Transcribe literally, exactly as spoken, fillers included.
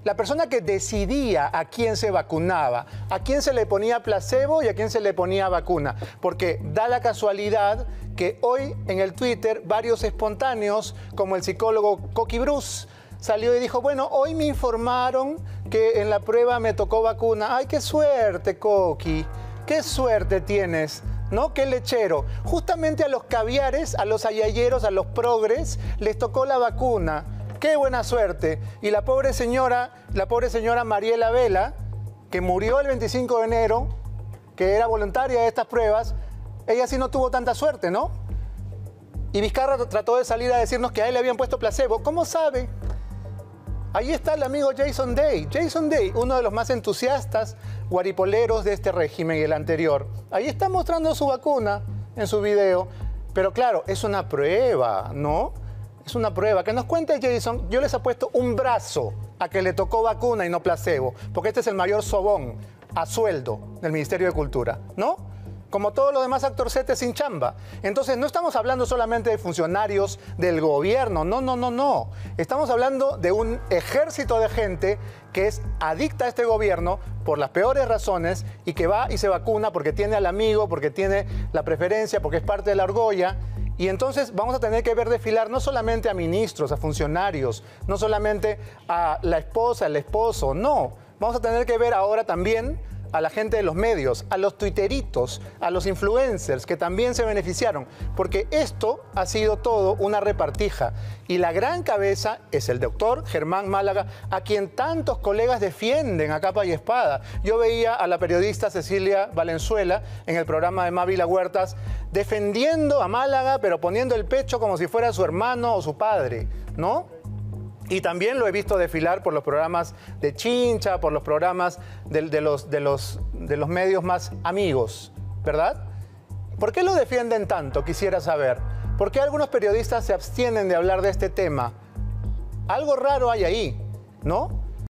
la persona que decidía a quién se vacunaba, a quién se le ponía placebo y a quién se le ponía vacuna. Porque da la casualidad que hoy en el Twitter varios espontáneos, como el psicólogo Coqui Bruce, salió y dijo, bueno, hoy me informaron que en la prueba me tocó vacuna. ¡Ay, qué suerte, Coqui! ¡Qué suerte tienes! ¿No? ¡Qué lechero! Justamente a los caviares, a los ayayeros, a los progres, les tocó la vacuna. ¡Qué buena suerte! Y la pobre señora, la pobre señora Mariela Vela, que murió el veinticinco de enero, que era voluntaria de estas pruebas, ella sí no tuvo tanta suerte, ¿no? Y Vizcarra trató de salir a decirnos que a él le habían puesto placebo. ¿Cómo sabe? Ahí está el amigo Jason Day. Jason Day, uno de los más entusiastas guaripoleros de este régimen y el anterior. Ahí está mostrando su vacuna en su video. Pero claro, es una prueba, ¿no? Es una prueba. Que nos cuente Jason, yo les apuesto un brazo a que le tocó vacuna y no placebo, porque este es el mayor sobón a sueldo del Ministerio de Cultura, ¿no? Como todos los demás actorcetes sin chamba. Entonces, no estamos hablando solamente de funcionarios del gobierno, no, no, no, no. Estamos hablando de un ejército de gente que es adicta a este gobierno por las peores razones y que va y se vacuna porque tiene al amigo, porque tiene la preferencia, porque es parte de la argolla. Y entonces vamos a tener que ver desfilar no solamente a ministros, a funcionarios, no solamente a la esposa, el esposo, no. Vamos a tener que ver ahora también a la gente de los medios, a los tuiteritos, a los influencers que también se beneficiaron, porque esto ha sido todo una repartija. Y la gran cabeza es el doctor Germán Málaga, a quien tantos colegas defienden a capa y espada. Yo veía a la periodista Cecilia Valenzuela en el programa de Mávila Huertas defendiendo a Málaga, pero poniendo el pecho como si fuera su hermano o su padre, ¿no? Y también lo he visto desfilar por los programas de Chincha, por los programas de, de, los, de, los, de los medios más amigos, ¿verdad? ¿Por qué lo defienden tanto? Quisiera saber. ¿Por qué algunos periodistas se abstienen de hablar de este tema? Algo raro hay ahí, ¿no?